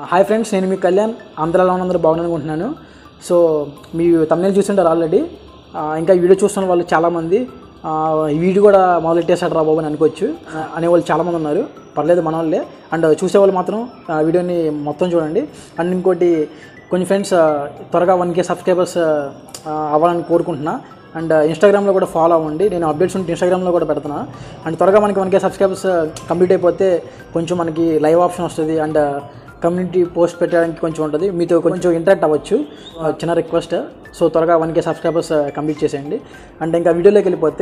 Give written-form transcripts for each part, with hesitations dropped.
Hi friends, నేను మీ కళ్యాణ్. అందరూ బాగున్నాను. సో మీ తమిళ చూస్తుంటారు ఆల్రెడీ. ఇంకా వీడియో చూస్తున్న వాళ్ళు చాలామంది ఈ వీడియో కూడా మొదలెట్టేశాడు రా బాబు అని అనుకోవచ్చు అనేవాళ్ళు చాలామంది ఉన్నారు. పర్లేదు, మన వాళ్ళే. అండ్ చూసేవాళ్ళు మాత్రం వీడియోని మొత్తం చూడండి. అండ్ ఇంకోటి, కొన్ని ఫ్రెండ్స్ త్వరగా 1K సబ్స్క్రైబర్స్ అవ్వాలని కోరుకుంటున్నా. అండ్ ఇన్స్టాగ్రామ్లో కూడా ఫాలో అవ్వండి. నేను అప్డేట్స్ ఉంటే ఇన్స్టాగ్రామ్లో కూడా పెడుతున్నా. అండ్ త్వరగా మనకి 1K సబ్స్క్రైబర్స్ కంప్లీట్ అయిపోతే కొంచెం మనకి లైవ్ ఆప్షన్ వస్తుంది. అండ్ కమ్యూనిటీ పోస్ట్ పెట్టడానికి కొంచెం ఉంటుంది, మీతో కొంచెం ఇంటరాక్ట్ అవ్వచ్చు. చిన్న రిక్వెస్ట్. సో త్వరగా 1K సబ్స్క్రైబర్స్ కంప్లీట్ చేసేయండి. అంటే ఇంకా వీడియోలోకి వెళ్ళిపోతే,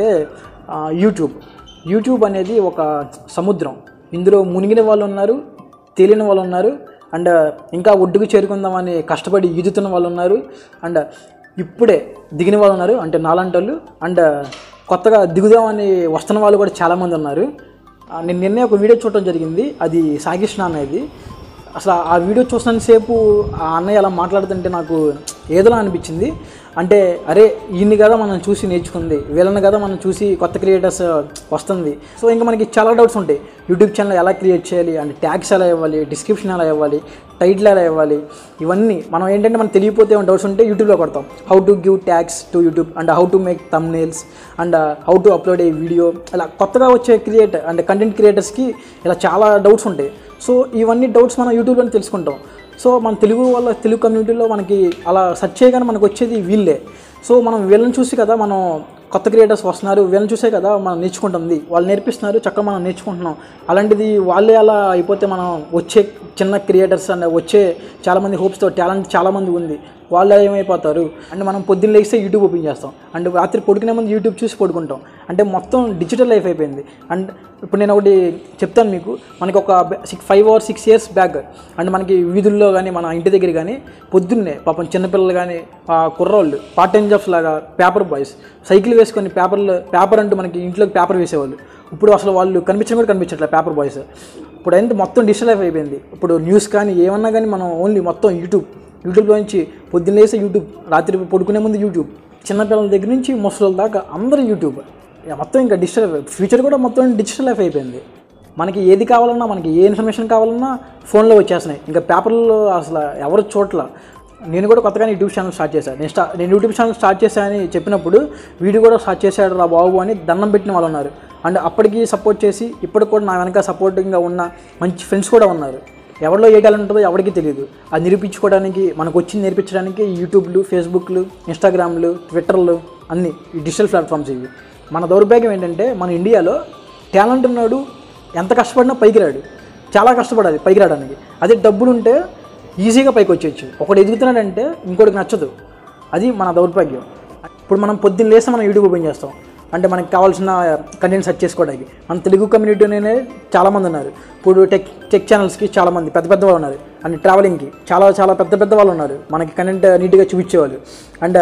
యూట్యూబ్ అనేది ఒక సముద్రం. ఇందులో మునిగిన వాళ్ళు ఉన్నారు, తేలిన వాళ్ళు ఉన్నారు, అండ్ ఇంకా ఒడ్డుకు చేరుకుందామని కష్టపడి ఈదుతున్న వాళ్ళు ఉన్నారు, అండ్ ఇప్పుడే దిగిన వాళ్ళు ఉన్నారు, అంటే నాలంటోళ్ళు. అండ్ కొత్తగా దిగుదామని వస్తున్న వాళ్ళు కూడా చాలామంది ఉన్నారు. నేను నిన్నే ఒక వీడియో చూడటం జరిగింది, అది సాయి కృష్ణ అనేది. అసలు ఆ వీడియో చూసినంతసేపు ఆ అన్నయ్య అలా మాట్లాడుతుంటే నాకు ఏదోలా అనిపించింది. అంటే అరే, ఈయన్ని కదా మనం చూసి నేర్చుకుంది, వీళ్ళని కదా మనం చూసి కొత్త క్రియేటర్స్ వస్తుంది. సో ఇంకా మనకి చాలా డౌట్స్ ఉంటాయి. యూట్యూబ్ ఛానల్ ఎలా క్రియేట్ చేయాలి, అండ్ ట్యాగ్స్ ఎలా ఇవ్వాలి, డిస్క్రిప్షన్ ఎలా ఇవ్వాలి, టైటిల్ ఎలా ఇవ్వాలి, ఇవన్నీ మనం ఏంటంటే మనం తెలియకపోతే ఏమైనా డౌట్స్ ఉంటే యూట్యూబ్లో కొడతాం. How to give tags to YouTube, and how to make thumbnails, and how to upload a video. ఇలా కొత్తగా వచ్చే కంటెంట్ క్రియేటర్స్కి ఇలా చాలా డౌట్స్ ఉంటాయి. సో ఇవన్నీ డౌట్స్ మనం యూట్యూబ్లోనే తెలుసుకుంటాం. సో మన తెలుగు కమ్యూనిటీలో మనకి అలా సెర్చ్ చేయగానే మనకు వచ్చేది వీళ్ళే. సో మనం వీళ్ళని చూసి కదా మనం కొత్త క్రియేటర్స్ వస్తున్నారు, వీళ్ళని చూసే కదా మనం నేర్చుకుంటుంది. వాళ్ళు నేర్పిస్తున్నారు, చక్కగా మనం నేర్చుకుంటున్నాం. అలాంటిది వాళ్ళే అలా అయిపోతే మనం వచ్చే చిన్న క్రియేటర్స్ అండ్ వచ్చే చాలామంది హోప్స్తో టాలెంట్ చాలామంది ఉంది, వాళ్ళు ఏమైపోతారు. అండ్ మనం పొద్దున్న లేస్తే యూట్యూబ్ ఓపెన్ చేస్తాం, అండ్ రాత్రి పడుకునే ముందు యూట్యూబ్ చూసి పడుకుంటాం. అంటే మొత్తం డిజిటల్ లైఫ్ అయిపోయింది. అండ్ ఇప్పుడు నేను ఒకటి చెప్తాను మీకు. మనకి ఒక 5 or 6 years బ్యాక్, అండ్ మనకి వీధుల్లో కానీ మన ఇంటి దగ్గర కానీ పొద్దున్నే పాపం చిన్నపిల్లలు కానీ కుర్రోళ్ళు పార్ట్ టైం జాబ్స్ లాగా పేపర్ బాయ్స్ సైకిల్ వేసుకొని పేపర్ అంటూ మనకి ఇంట్లోకి పేపర్ వేసేవాళ్ళు. ఇప్పుడు అసలు వాళ్ళు కనిపించట్లేదు పేపర్ బాయ్స్. ఇప్పుడు అయితే మొత్తం డిజిటల్ లైఫ్ అయిపోయింది. ఇప్పుడు న్యూస్ కానీ ఏమన్నా కానీ మనం ఓన్లీ మొత్తం యూట్యూబ్లో నుంచి పొద్దున్న లేస్తే యూట్యూబ్, రాత్రి పడుకునే ముందు యూట్యూబ్, చిన్నపిల్లల దగ్గర నుంచి ముసలి దాకా అందరూ యూట్యూబ్. మొత్తం ఇంకా డిజిటల్ ఫ్యూచర్ కూడా మొత్తం డిజిటల్ లైఫ్ అయిపోయింది. మనకి ఏది కావాలన్నా, మనకి ఏ ఇన్ఫర్మేషన్ కావాలన్నా ఫోన్లో వచ్చేస్తున్నాయి. ఇంకా పేపర్లో అసలు ఎవరు చూడట్లా. నేను కూడా కొత్తగా యూట్యూబ్ ఛానల్ స్టార్ట్ చేశాను. నేను యూట్యూబ్ ఛానల్ స్టార్ట్ చేశానని చెప్పినప్పుడు వీడియో కూడా స్టార్ట్ చేశాడు రా బాబు అని దండం పెట్టిన వాళ్ళు ఉన్నారు. అండ్ అప్పటికి సపోర్ట్ చేసి ఇప్పటికి కూడా నా వెనక సపోర్టింగ్గా ఉన్న మంచి ఫ్రెండ్స్ కూడా ఉన్నారు. ఎవరిలో ఏ టాలెంట్ ఉంటుందో ఎవరికి తెలియదు. అది నిరూపించుకోవడానికి, మనకు వచ్చింది నేర్పించడానికి యూట్యూబ్లు, ఫేస్బుక్లు, ఇన్స్టాగ్రామ్లు, ట్విట్టర్లు అన్నీ ఈ డిజిటల్ ప్లాట్ఫామ్స్ ఇవి. మన దౌర్భాగ్యం ఏంటంటే మన ఇండియాలో టాలెంట్ ఉన్నాడు, ఎంత కష్టపడినా పైకి రాడు. చాలా కష్టపడాలి పైకి రావడానికి. అదే డబ్బులు ఉంటే ఈజీగా పైకి వచ్చేయచ్చు. ఒకటి ఎదుగుతున్నాడంటే ఇంకోటికి నచ్చదు. అది మన దౌర్భాగ్యం. ఇప్పుడు మనం పొద్దున్న లేస్తే మనం యూట్యూబ్ ఓపెన్ చేస్తాం, అంటే మనకి కావాల్సిన కంటెంట్ సెర్చ్ చేసుకోవడానికి. మన తెలుగు కమ్యూనిటీనే చాలామంది ఉన్నారు. ఇప్పుడు టెక్ ఛానల్స్కి చాలామంది పెద్ద వాళ్ళు ఉన్నారు. అండ్ ట్రావెలింగ్కి చాలా పెద్ద వాళ్ళు ఉన్నారు, మనకి కంటెంట్ నీట్గా చూపించేవాళ్ళు. అండ్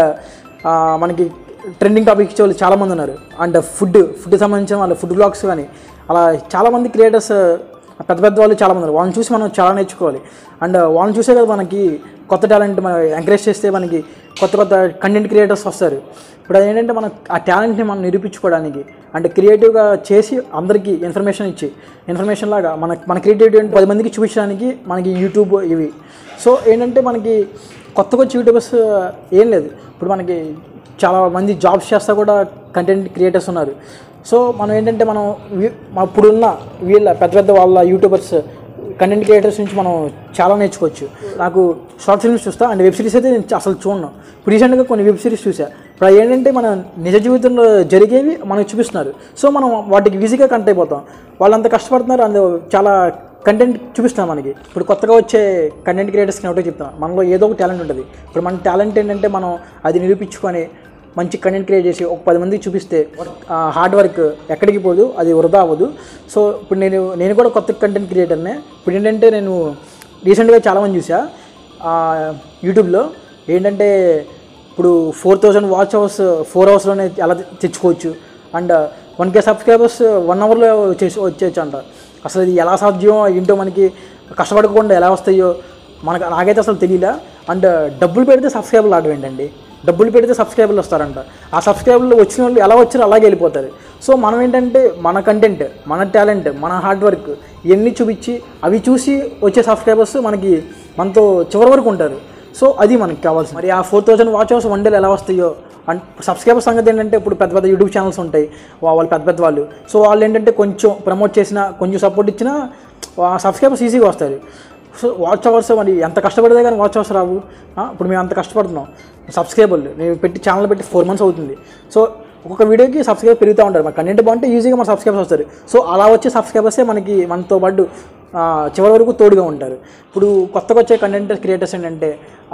మనకి ట్రెండింగ్ టాపిక్ ఇచ్చేవాళ్ళు చాలామంది ఉన్నారు. అండ్ ఫుడ్ సంబంధించిన వాళ్ళు ఫుడ్ బ్లాగ్స్ కానీ అలా చాలామంది క్రియేటర్స్ పెద్ద వాళ్ళు చాలామంది ఉన్నారు. వాళ్ళని చూసి మనం చాలా నేర్చుకోవాలి. అండ్ వాళ్ళని చూసే కదా మనకి కొత్త టాలెంట్ మనం ఎంకరేజ్ చేస్తే మనకి కొత్త కంటెంట్ క్రియేటర్స్ వస్తారు. ఇప్పుడు ఏంటంటే మనం ఆ టాలెంట్ని మనం నిరూపించుకోవడానికి, అంటే క్రియేటివ్గా చేసి అందరికీ ఇన్ఫర్మేషన్ లాగా మన క్రియేటివిటీ 10 మందికి చూపించడానికి మనకి యూట్యూబ్ ఇవి. సో ఏంటంటే మనకి కొత్తగా వచ్చే యూట్యూబర్స్ ఏం లేదు. ఇప్పుడు మనకి చాలామంది జాబ్స్ చేస్తా కూడా కంటెంట్ క్రియేటర్స్ ఉన్నారు. సో మనం ఏంటంటే మనం ఇప్పుడున్న వీళ్ళ పెద్ద వాళ్ళ యూట్యూబర్స్ కంటెంట్ క్రియేటర్స్ నుంచి మనం చాలా నేర్చుకోవచ్చు. నాకు షార్ట్ ఫిల్మ్స్ చూస్తా, అండ్ వెబ్ సిరీస్ అయితే నేను అసలు చూడను. ఇప్పుడు రీసెంట్గా కొన్ని వెబ్ సిరీస్ చూసా. ఇప్పుడు ఏంటంటే మన నిజ జీవితంలో జరిగేవి మనకు చూపిస్తున్నారు. సో మనం వాటికి ఈజీగా కనెక్ట్ అయిపోతాం. వాళ్ళు అంత కష్టపడుతున్నారు, అందు చాలా కంటెంట్ చూపిస్తున్నాం మనకి. ఇప్పుడు కొత్తగా వచ్చే కంటెంట్ క్రియేటర్స్కి ఒకటే చెప్తాం, మనలో ఏదో ఒక టాలెంట్ ఉంటుంది. ఇప్పుడు మన టాలెంట్ ఏంటంటే మనం అది నిరూపించుకొని మంచి కంటెంట్ క్రియేట్ చేసి ఒక 10 మందికి చూపిస్తే హార్డ్ వర్క్ ఎక్కడికి పోదు, అది వృధా అవ్వదు. సో ఇప్పుడు నేను కూడా కొత్త కంటెంట్ క్రియేటర్నే. ఇప్పుడు ఏంటంటే నేను రీసెంట్గా చాలామంది చూసా యూట్యూబ్లో. ఏంటంటే ఇప్పుడు 4000 వాచ్ అవర్స్ 4 hours ఎలా తెచ్చుకోవచ్చు, అండ్ 1K సబ్స్క్రైబర్స్ 1 hourలో వచ్చేయచ్చు అంట. అసలు ఇది ఎలా సాధ్యం ఏంటో, మనకి కష్టపడకుండా ఎలా వస్తాయో నాకైతే అసలు తెలియలే. అండ్ డబ్బులు పెడితే సబ్స్క్రైబర్లు రావడం ఏంటండి, డబ్బులు పెడితే సబ్స్క్రైబర్లు వస్తారంట. ఆ సబ్స్క్రైబర్లు వచ్చిన వాళ్ళు ఎలా వచ్చారో అలాగే వెళ్ళిపోతారు. సో మనం ఏంటంటే మన కంటెంట్, మన టాలెంట్, మన హార్డ్ వర్క్ ఇవన్నీ చూపించి అవి చూసి వచ్చే సబ్స్క్రైబర్స్ మనకి మనతో చివరి వరకు ఉంటారు. సో అది మనకి కావాల్సింది. మరి ఆ 4000 వాచ్ అవర్స్ వన్ డేలో ఎలా వస్తాయో అండ్ సబ్స్క్రైబర్ సంగతి ఏంటంటే ఇప్పుడు పెద్ద పెద్ద యూట్యూబ్ ఛానల్స్ ఉంటాయి, వాళ్ళు పెద్ద పెద్ద వాళ్ళు. సో వాళ్ళు ఏంటంటే కొంచెం ప్రమోట్ చేసినా, కొంచెం సపోర్ట్ ఇచ్చినా సబ్స్క్రైబర్స్ ఈజీగా వస్తారు. సో వాచ్ అవర్స్ మరి ఎంత కష్టపడితే కానీ వాచ్ అవర్స్ రావు. ఇప్పుడు మేము అంత కష్టపడుతున్నాం. సబ్స్క్రైబర్లు నేను పెట్టి ఛానల్ పెట్టి 4 months అవుతుంది. సో ఒక్కొక్క వీడియోకి సబ్స్క్రైబర్ పెరుగుతూ ఉంటారు. మన కంటెంట్ బాగుంటే ఈజీగా మన సబ్స్క్రైబర్స్ వస్తారు. సో అలా వచ్చే సబ్స్క్రైబర్సే మనతో పాటు చివరి వరకు తోడుగా ఉంటారు. ఇప్పుడు కొత్తగా వచ్చే కంటెంట్ క్రియేటర్స్ ఏంటంటే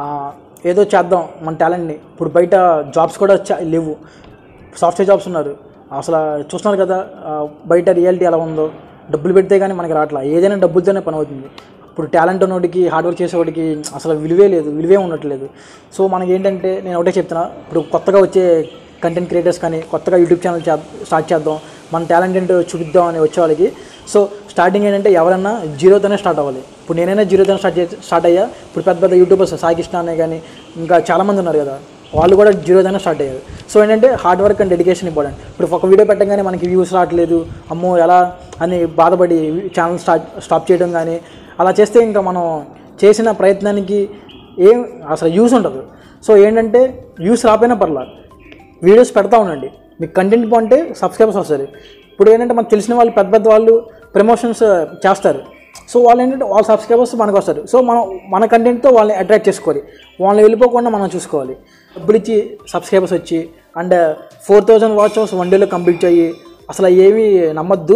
ఏదో చేద్దాం మన టాలెంట్ని. ఇప్పుడు బయట జాబ్స్ కూడా లేవు, సాఫ్ట్వేర్ జాబ్స్ ఉన్నారు. అసలు చూస్తున్నారు కదా బయట రియాలిటీ ఎలా ఉందో. డబ్బులు పెడితే కానీ మనకి రావట్లా, ఏదైనా డబ్బులతోనే పని అవుతుంది. ఇప్పుడు టాలెంట్ ఉన్నోడికి, హార్డ్ వర్క్ చేసేవాడికి అసలు విలువే ఉండట్లేదు. సో మనకి ఏంటంటే నేను ఒకటే చెప్తున్నా, ఇప్పుడు కొత్తగా వచ్చే కంటెంట్ క్రియేటర్స్ కానీ కొత్తగా యూట్యూబ్ ఛానల్ స్టార్ట్ చేద్దాం, మన టాలెంట్ ఏంటో చూపిద్దాం అని వచ్చే వాళ్ళకి, సో స్టార్టింగ్ ఏంటంటే ఎవరన్నా జీరోతోనే స్టార్ట్ అవ్వాలి. ఇప్పుడు నేనైనా జీరోతోనే స్టార్ట్ అయ్యా. ఇప్పుడు పెద్ద పెద్ద యూట్యూబర్స్ సాయి కృష్ణ అనే కానీ ఇంకా చాలామంది ఉన్నారు కదా, వాళ్ళు కూడా జీరోతోనే స్టార్ట్ అయ్యారు. సో ఏంటంటే hard work and dedication important. ఇప్పుడు ఒక వీడియో పెట్టగానే మనకి వ్యూస్ రావట్లేదు, అమ్మో ఎలా అని బాధపడి ఛానల్ స్టాప్ చేయడం కానీ అలా చేస్తే ఇంకా మనం చేసిన ప్రయత్నానికి అసలు యూస్ ఉండదు. సో ఏంటంటే వ్యూస్ రాపోయినా పర్లేదు, వీడియోస్ పెడతా ఉండండి. మీకు కంటెంట్ బాగుంటే సబ్స్క్రైబర్స్ వస్తారు. ఇప్పుడు ఏంటంటే మనకు తెలిసిన వాళ్ళు పెద్ద పెద్ద వాళ్ళు ప్రమోషన్స్ చేస్తారు. సో వాళ్ళు ఏంటంటే వాళ్ళ సబ్స్క్రైబర్స్ మనకు వస్తారు. సో మన కంటెంట్తో వాళ్ళని అట్రాక్ట్ చేసుకోవాలి, వాళ్ళని వెళ్ళిపోకుండా మనం చూసుకోవాలి. డబ్బులు ఇచ్చి సబ్స్క్రైబర్స్ వచ్చి అండ్ 4000 వాచ్ అవర్స్ వన్ డేలో కంప్లీట్ అయ్యి అసలు ఏమీ నమ్మద్దు.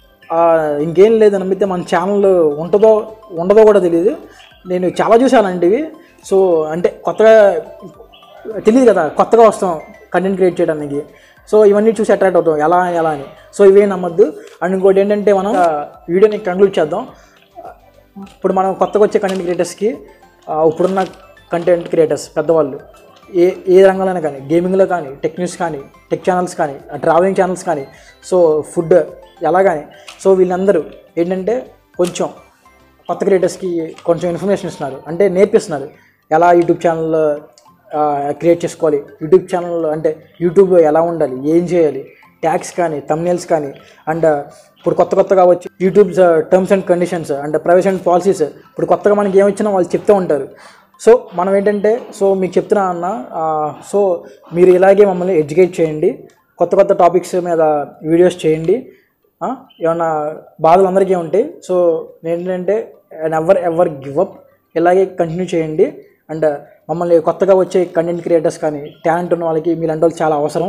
ఇంకేం లేదు, నమ్మితే మన ఛానల్ ఉండదో కూడా తెలియదు. నేను చాలా చూసాను అలాంటివి. సో అంటే కొత్తగా తెలియదు కదా, కొత్తగా వస్తాం కంటెంట్ క్రియేట్ చేయడానికి. సో ఇవన్నీ చూసి అట్రాక్ట్ అవుతాం ఎలా అని. సో ఇవే నమ్మద్దు. అండ్ ఇంకోటి ఏంటంటే మనం వీడియోని కంక్లూడ్ చేద్దాం. ఇప్పుడు మనం కొత్తగా వచ్చే కంటెంట్ క్రియేటర్స్కి, ఇప్పుడున్న కంటెంట్ క్రియేటర్స్ పెద్దవాళ్ళు ఏ రంగంలోనే కానీ, గేమింగ్లో కానీ, టెక్ న్యూస్ కానీ, టెక్ ఛానల్స్ కానీ, ట్రావెలింగ్ ఛానల్స్ కానీ, సో ఫుడ్ ఎలా కానీ, సో వీళ్ళందరూ ఏంటంటే కొంచెం కొత్త క్రియేటర్స్కి కొంచెం ఇన్ఫర్మేషన్ ఇస్తున్నారు, అంటే నేర్పిస్తున్నారు ఎలా యూట్యూబ్ ఛానల్ క్రియేట్ చేసుకోవాలి, యూట్యూబ్ ఛానల్ అంటే యూట్యూబ్ ఎలా ఉండాలి, ఏం చేయాలి, ట్యాగ్స్ కానీ, థంబ్నెయిల్స్ కానీ, అండ్ ఇప్పుడు కొత్తగా వచ్చి YouTube terms and conditions and privacy and policies ఇప్పుడు కొత్తగా మనకి ఏమొచ్చినా వాళ్ళు చెప్తూ ఉంటారు. సో మనం ఏంటంటే మీకు చెప్తున్నా అన్న, సో మీరు ఇలాగే మమ్మల్ని ఎడ్యుకేట్ చేయండి, కొత్త టాపిక్స్ మీద వీడియోస్ చేయండి. ఏమన్నా బాధలు అందరికీ ఉంటాయి. సో ఏంటంటే ఎవర్ గివ్ అప్, ఇలాగే కంటిన్యూ చేయండి. అండ్ మమ్మల్ని కొత్తగా వచ్చే కంటెంట్ క్రియేటర్స్ కానీ, టాలెంట్ ఉన్న వాళ్ళకి మీలాంటి వాళ్ళు చాలా అవసరం.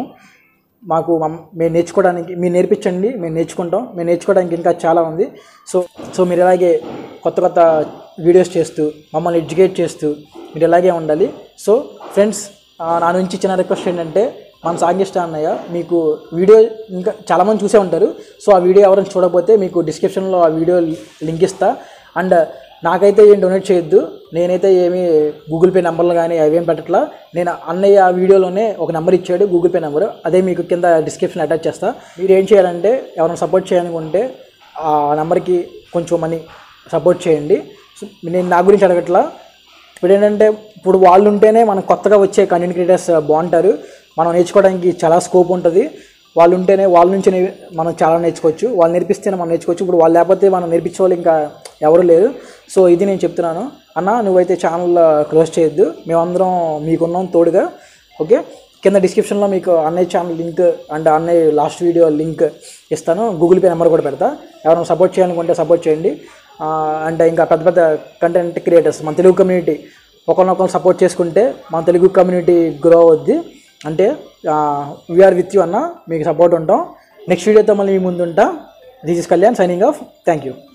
మేము నేర్చుకోవడానికి మీరు నేర్పించండి, మేము నేర్చుకుంటాం. మేము నేర్చుకోవడానికి ఇంకా చాలా ఉంది. సో మీరు ఇలాగే కొత్త వీడియోస్ చేస్తూ మమ్మల్ని ఎడ్యుకేట్ చేస్తూ మీరు ఇలాగే ఉండాలి. సో ఫ్రెండ్స్, నా నుంచి చిన్న రిక్వెస్ట్ ఏంటంటే, మన సాయి కృష్ణ అన్నయ్య మీకు వీడియో ఇంకా చాలామంది చూసే ఉంటారు. సో ఆ వీడియో ఎవరైనా చూడకపోతే మీకు డిస్క్రిప్షన్లో ఆ వీడియో లింక్ ఇస్తా. అండ్ నాకైతే ఏం డొనేట్ చేయొద్దు, నేనైతే ఏమీ గూగుల్ పే నెంబర్లు కానీ అవేం పెట్టట్లా. నేను అన్నయ్య ఆ వీడియోలోనే ఒక నెంబర్ ఇచ్చాడు, గూగుల్ పే నెంబరు, అదే మీకు కింద డిస్క్రిప్షన్ అటాచ్ చేస్తా. మీరు ఏం చేయాలంటే ఎవరైనా సపోర్ట్ చేయాలనుకుంటే ఆ నెంబర్కి కొంచెం మనీ సపోర్ట్ చేయండి. సో నేను నా గురించి అడగట్లా. ఇప్పుడు ఏంటంటే ఇప్పుడు వాళ్ళు ఉంటేనే మనం కొత్తగా వచ్చే కంటెంట్ క్రియేటర్స్ బాగుంటారు, మనం నేర్చుకోవడానికి చాలా స్కోప్ ఉంటుంది. వాళ్ళు ఉంటేనే వాళ్ళ నుంచి మనం చాలా నేర్చుకోవచ్చు, వాళ్ళు నేర్పిస్తేనే మనం నేర్చుకోవచ్చు. ఇప్పుడు వాళ్ళు లేకపోతే మనం నేర్పించే వాళ్ళు ఇంకా ఎవరు లేరు. సో ఇది నేను చెప్తున్నాను అన్న, నువ్వైతే ఛానల్ క్లోజ్ చేయొద్దు, మేమందరం మీకున్నాం తోడుగా. ఓకే, కింద డిస్క్రిప్షన్లో మీకు అన్నయ్య ఛానల్ లింక్ అండ్ అన్నయ్య లాస్ట్ వీడియో లింక్ ఇస్తాను, గూగుల్ పే నెంబర్ కూడా పెడతా. ఎవరైనా సపోర్ట్ చేయాలనుకుంటే సపోర్ట్ చేయండి. అండ్ ఇంకా పెద్ద కంటెంట్ క్రియేటర్స్ మన తెలుగు కమ్యూనిటీ ఒకరినొకరు సపోర్ట్ చేసుకుంటే మన తెలుగు కమ్యూనిటీ గ్రో అవుద్ది. అంటే వీఆర్ విత్ యూ అన్న, మీకు సపోర్ట్ ఉంటాం. నెక్స్ట్ వీడియోతో మళ్ళీ మీ ముందు ఉంటాం. This is Kalyan signing off. Thank you.